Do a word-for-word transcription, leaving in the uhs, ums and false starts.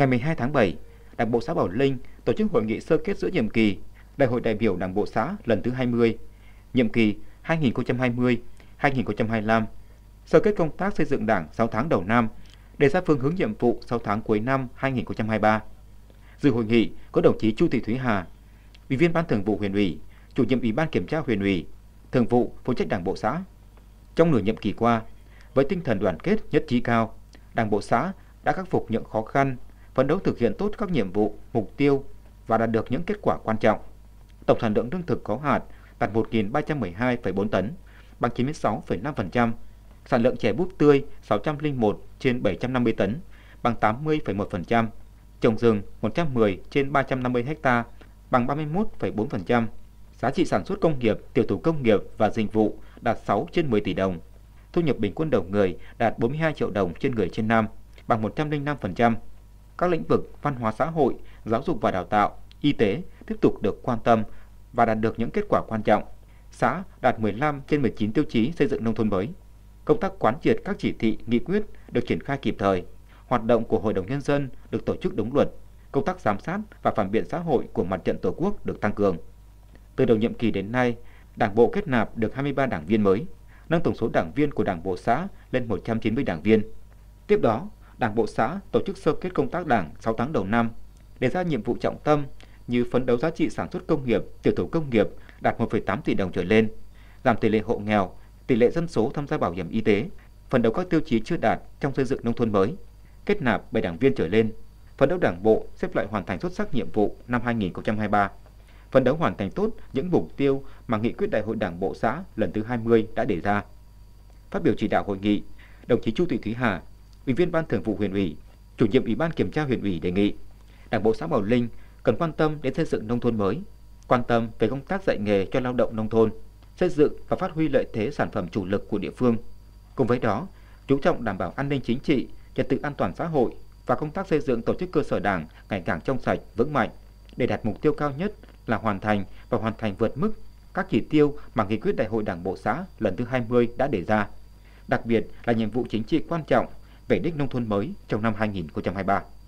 Ngày mười hai tháng bảy, Đảng bộ xã Bảo Linh tổ chức hội nghị sơ kết giữa nhiệm kỳ Đại hội đại biểu Đảng bộ xã lần thứ hai mươi, nhiệm kỳ hai nghìn không trăm hai mươi đến hai nghìn không trăm hai mươi lăm, sơ kết công tác xây dựng Đảng sáu tháng đầu năm, đề ra phương hướng nhiệm vụ sáu tháng cuối năm hai nghìn không trăm hai mươi ba. Dự hội nghị có đồng chí Chu Thị Thúy Hà, Ủy viên Ban Thường vụ Huyện ủy, Chủ nhiệm Ủy ban Kiểm tra Huyện ủy, Thường vụ phụ trách Đảng bộ xã. Trong nửa nhiệm kỳ qua, với tinh thần đoàn kết nhất trí cao, Đảng bộ xã đã khắc phục những khó khăn, phấn đấu thực hiện tốt các nhiệm vụ, mục tiêu và đạt được những kết quả quan trọng. Tổng sản lượng lương thực có hạt đạt một nghìn ba trăm mười hai phẩy bốn tấn, bằng chín mươi sáu phẩy năm phần trăm. Sản lượng chè búp tươi sáu trăm lẻ một trên bảy trăm năm mươi tấn, bằng tám mươi phẩy một phần trăm. Trồng rừng một trăm mười trên ba trăm năm mươi ha, bằng ba mươi mốt phẩy bốn phần trăm. Giá trị sản xuất công nghiệp, tiểu thủ công nghiệp và dịch vụ đạt sáu trên mười tỷ đồng. Thu nhập bình quân đầu người đạt bốn mươi hai triệu đồng trên người trên năm, bằng một trăm lẻ năm phần trăm. Các lĩnh vực văn hóa xã hội, giáo dục và đào tạo, y tế tiếp tục được quan tâm và đạt được những kết quả quan trọng. Xã đạt mười lăm trên mười chín tiêu chí xây dựng nông thôn mới. Công tác quán triệt các chỉ thị, nghị quyết được triển khai kịp thời. Hoạt động của Hội đồng Nhân dân được tổ chức đúng luật. Công tác giám sát và phản biện xã hội của Mặt trận Tổ quốc được tăng cường. Từ đầu nhiệm kỳ đến nay, Đảng bộ kết nạp được hai mươi ba đảng viên mới, nâng tổng số đảng viên của Đảng bộ xã lên một trăm chín mươi đảng viên. Tiếp đó, Đảng bộ xã tổ chức sơ kết công tác Đảng sáu tháng đầu năm, đề ra nhiệm vụ trọng tâm như phấn đấu giá trị sản xuất công nghiệp, tiểu thủ công nghiệp đạt một phẩy tám tỷ đồng trở lên, giảm tỷ lệ hộ nghèo, tỷ lệ dân số tham gia bảo hiểm y tế, phấn đấu các tiêu chí chưa đạt trong xây dựng nông thôn mới, kết nạp bảy đảng viên trở lên, phấn đấu Đảng bộ xếp loại hoàn thành xuất sắc nhiệm vụ năm hai nghìn không trăm hai mươi ba, phấn đấu hoàn thành tốt những mục tiêu mà nghị quyết Đại hội Đảng bộ xã lần thứ hai mươi đã đề ra. Phát biểu chỉ đạo hội nghị, đồng chí Chu Thị Thúy Hà, Ủy viên Ban Thường vụ Huyện ủy, Chủ nhiệm Ủy ban Kiểm tra Huyện ủy đề nghị Đảng bộ xã Bảo Linh cần quan tâm đến xây dựng nông thôn mới, quan tâm về công tác dạy nghề cho lao động nông thôn, xây dựng và phát huy lợi thế sản phẩm chủ lực của địa phương. Cùng với đó, chú trọng đảm bảo an ninh chính trị, trật tự an toàn xã hội và công tác xây dựng tổ chức cơ sở Đảng ngày càng trong sạch, vững mạnh để đạt mục tiêu cao nhất là hoàn thành và hoàn thành vượt mức các chỉ tiêu mà nghị quyết Đại hội Đảng bộ xã lần thứ hai mươi đã đề ra. Đặc biệt là nhiệm vụ chính trị quan trọng về đích nông thôn mới trong năm hai nghìn không trăm hai mươi ba.